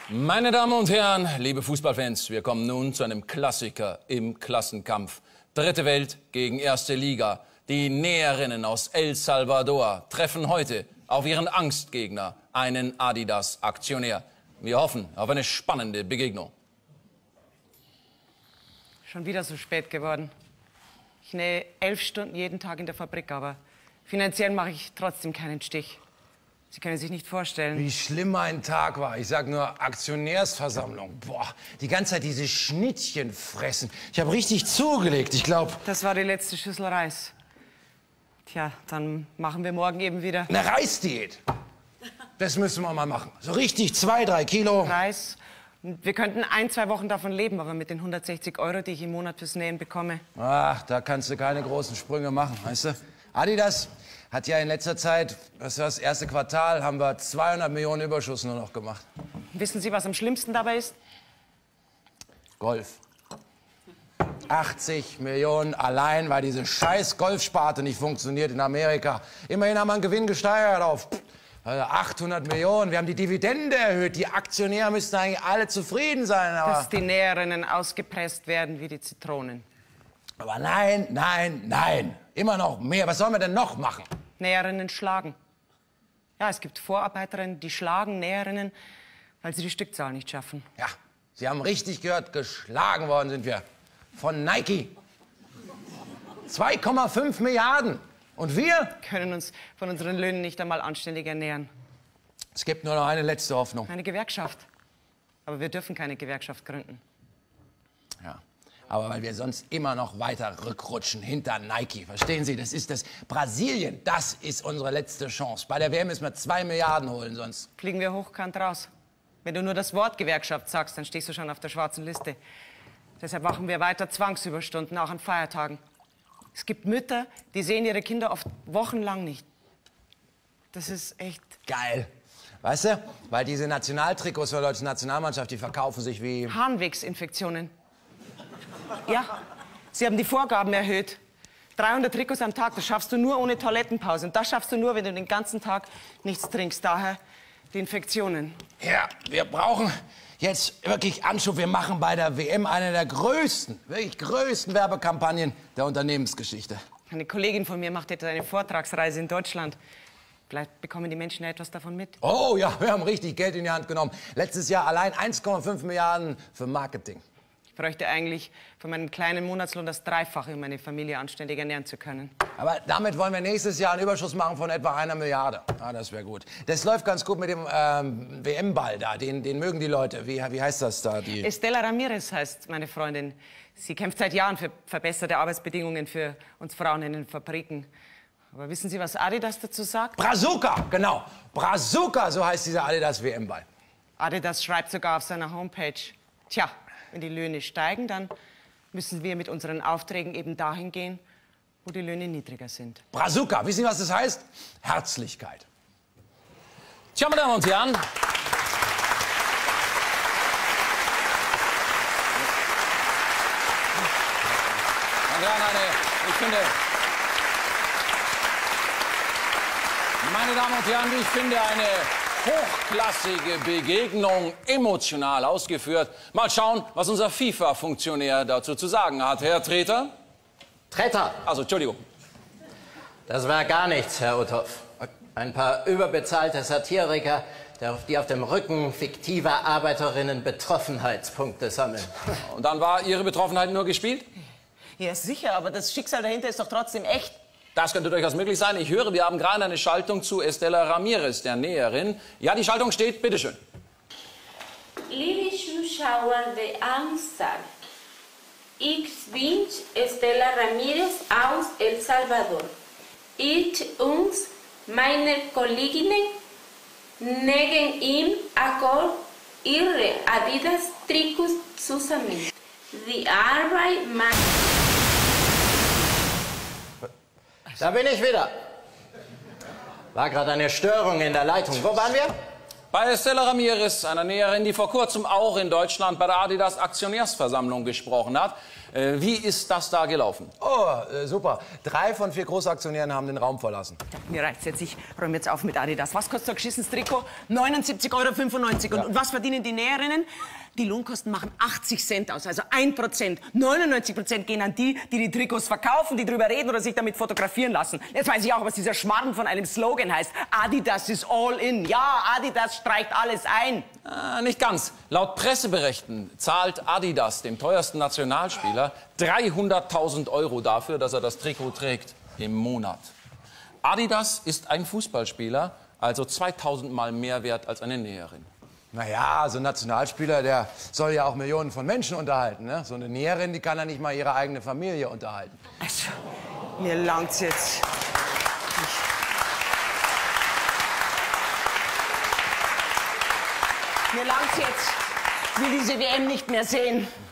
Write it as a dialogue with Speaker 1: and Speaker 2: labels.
Speaker 1: Meine Damen und Herren, liebe Fußballfans, wir kommen nun zu einem Klassiker im Klassenkampf. Dritte Welt gegen erste Liga. Die Näherinnen aus El Salvador treffen heute auf ihren Angstgegner, einen Adidas-Aktionär. Wir hoffen auf eine spannende Begegnung.
Speaker 2: Schon wieder so spät geworden. Ich nähe 11 Stunden jeden Tag in der Fabrik, aber finanziell mache ich trotzdem keinen Stich. Sie können sich nicht vorstellen.
Speaker 3: Wie schlimm mein Tag war. Ich sag nur Aktionärsversammlung. Boah, die ganze Zeit diese Schnittchen fressen. Ich habe richtig zugelegt, ich glaube.
Speaker 2: Das war die letzte Schüssel Reis. Tja, dann machen wir morgen eben wieder
Speaker 3: Eine Reisdiät. Das müssen wir mal machen. So richtig 2, 3 Kilo.
Speaker 2: Reis. Wir könnten 1, 2 Wochen davon leben, aber mit den 160 €, die ich im Monat fürs Nähen bekomme.
Speaker 3: Ach, da kannst du keine großen Sprünge machen, weißt du? Adidas hat ja in letzter Zeit, das erste Quartal, haben wir 200 Millionen Überschuss nur noch gemacht.
Speaker 2: Wissen Sie, was am schlimmsten dabei ist?
Speaker 3: Golf. 80 Millionen allein, weil diese scheiß Golfsparte nicht funktioniert in Amerika. Immerhin haben wir einen Gewinn gesteigert auf 800 Millionen. Wir haben die Dividende erhöht. Die Aktionäre müssten eigentlich alle zufrieden sein.
Speaker 2: Dass die Näherinnen ausgepresst werden wie die Zitronen.
Speaker 3: Aber nein, nein, nein. Immer noch mehr. Was sollen wir denn noch machen?
Speaker 2: Näherinnen schlagen. Ja, es gibt Vorarbeiterinnen, die schlagen Näherinnen, weil sie die Stückzahl nicht schaffen.
Speaker 3: Ja, Sie haben richtig gehört, geschlagen worden sind wir. Von Nike. 2,5 Milliarden. Und wir
Speaker 2: Können uns von unseren Löhnen nicht einmal anständig ernähren.
Speaker 3: Es gibt nur noch eine letzte Hoffnung.
Speaker 2: Eine Gewerkschaft. Aber wir dürfen keine Gewerkschaft gründen.
Speaker 3: Ja, aber weil wir sonst immer noch weiter rückrutschen hinter Nike. Verstehen Sie, das ist das Brasilien. Das ist unsere letzte Chance. Bei der WM müssen wir 2 Milliarden holen, sonst.
Speaker 2: Fliegen wir hochkant raus. Wenn du nur das Wort Gewerkschaft sagst, dann stehst du schon auf der schwarzen Liste. Deshalb machen wir weiter Zwangsüberstunden, auch an Feiertagen. Es gibt Mütter, die sehen ihre Kinder oft wochenlang nicht. Das ist echt
Speaker 3: Geil. Weißt du, weil diese Nationaltrikots der deutschen Nationalmannschaft, die verkaufen sich wie...
Speaker 2: Harnwegsinfektionen. Ja, sie haben die Vorgaben erhöht. 300 Trikots am Tag, das schaffst du nur ohne Toilettenpause. Und das schaffst du nur, wenn du den ganzen Tag nichts trinkst. Daher die Infektionen.
Speaker 3: Ja, wir brauchen jetzt wirklich Anschub. Wir machen bei der WM eine der größten, wirklich größten Werbekampagnen der Unternehmensgeschichte.
Speaker 2: Eine Kollegin von mir macht jetzt eine Vortragsreise in Deutschland. Vielleicht bekommen die Menschen ja etwas davon mit.
Speaker 3: Oh ja, wir haben richtig Geld in die Hand genommen. Letztes Jahr allein 1,5 Milliarden für Marketing.
Speaker 2: Ich bräuchte eigentlich von meinem kleinen Monatslohn das Dreifache, um meine Familie anständig ernähren zu können.
Speaker 3: Aber damit wollen wir nächstes Jahr einen Überschuss machen von etwa 1 Milliarde. Ah, das wäre gut. Das läuft ganz gut mit dem WM-Ball da. Den mögen die Leute. Wie heißt das da?
Speaker 2: Estela Ramirez heißt meine Freundin. Sie kämpft seit Jahren für verbesserte Arbeitsbedingungen für uns Frauen in den Fabriken. Aber wissen Sie, was Adidas dazu sagt?
Speaker 3: Brazuca, genau. Brazuca, so heißt dieser Adidas WM-Ball.
Speaker 2: Adidas schreibt sogar auf seiner Homepage, tja, wenn die Löhne steigen, dann müssen wir mit unseren Aufträgen eben dahin gehen, wo die Löhne niedriger sind.
Speaker 3: Brazuca, wissen Sie, was das heißt? Herzlichkeit.
Speaker 1: Tja, meine Damen und Herren, meine Damen und Herren, ich finde eine hochklassige Begegnung, emotional ausgeführt. Mal schauen, was unser FIFA-Funktionär dazu zu sagen hat. Herr Treter?
Speaker 4: Treter!
Speaker 1: Also, Entschuldigung.
Speaker 4: Das war gar nichts, Herr Uthoff. Ein paar überbezahlte Satiriker, die auf dem Rücken fiktiver Arbeiterinnen Betroffenheitspunkte sammeln.
Speaker 1: Und dann war Ihre Betroffenheit nur gespielt?
Speaker 2: Ja, sicher, aber das Schicksal dahinter ist doch trotzdem echt.
Speaker 1: Das könnte durchaus möglich sein. Ich höre, wir haben gerade eine Schaltung zu Estela Ramirez, der Näherin. Ja, die Schaltung steht. Bitteschön.
Speaker 5: Liebe Zuschauer der Amstar, ich bin Estela Ramirez aus El Salvador. Ich und meine Kolleginnen nähen im Akkord ihre Adidas-Trikots zusammen. Die Arbeit macht...
Speaker 4: Da bin ich wieder. War gerade eine Störung in der Leitung. Wo waren wir?
Speaker 1: Bei Estela Ramirez, einer Näherin, die vor kurzem auch in Deutschland bei der Adidas Aktionärsversammlung gesprochen hat. Wie ist das da gelaufen?
Speaker 3: Oh, super. 3 von 4 Großaktionären haben den Raum verlassen.
Speaker 2: Mir reicht's jetzt. Ich räume jetzt auf mit Adidas. Was kostet so ein geschissenes Trikot? 79,95 €. Und was verdienen die Näherinnen? Die Lohnkosten machen 80 Cent aus, also 1%. 99% gehen an die, die die Trikots verkaufen, die drüber reden oder sich damit fotografieren lassen. Jetzt weiß ich auch, was dieser Schmarrn von einem Slogan heißt. Adidas is all in. Ja, Adidas streicht alles ein.
Speaker 1: Nicht ganz. Laut Presseberichten zahlt Adidas dem teuersten Nationalspieler 300.000 € dafür, dass er das Trikot trägt im Monat. Adidas ist ein Fußballspieler, also 2.000 Mal mehr wert als eine Näherin.
Speaker 3: Naja, so ein Nationalspieler, der soll ja auch Millionen von Menschen unterhalten. Ne? So eine Näherin, die kann ja nicht mal ihre eigene Familie unterhalten.
Speaker 2: Also, mir langt's jetzt. Mir langt's jetzt. Ich will diese WM nicht mehr sehen.